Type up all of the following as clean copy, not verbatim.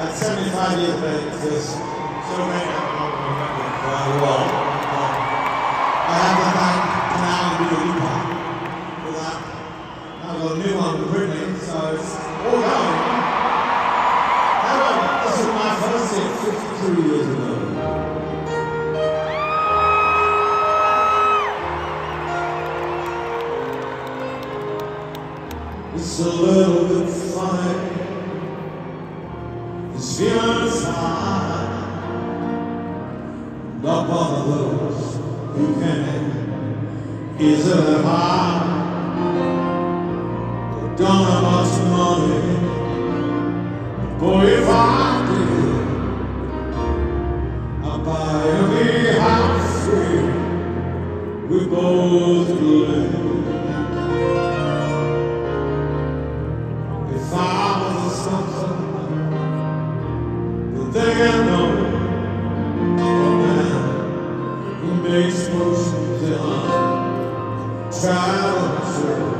At 75 years of age, there's so many the world. I have to thank Canal and Dua Lipa for that. I've got a new one with Britney, so it's all going. However, this is my first hit 52 years ago. It's a little bit funny, this feeling inside. Not one of those who can easily hide. Don't have much money, boy, if I did, I'd buy every house we both live. If I was a something, but then I know a man who makes motions in a travel show.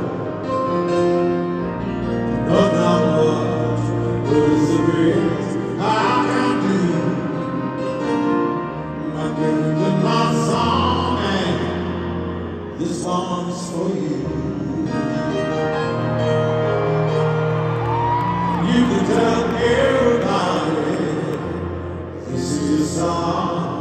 Not much is the best I can do. My gift and my song, and this one's for you. You can tell everybody this is your song.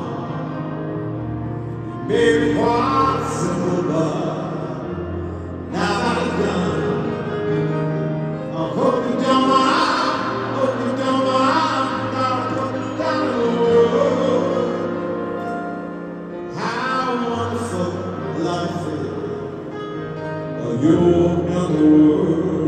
It may be quite simple, but now that it's done, I hope you don't mind, hope you don't mind, I'll put it down in the world. How wonderful life is, you're in the world.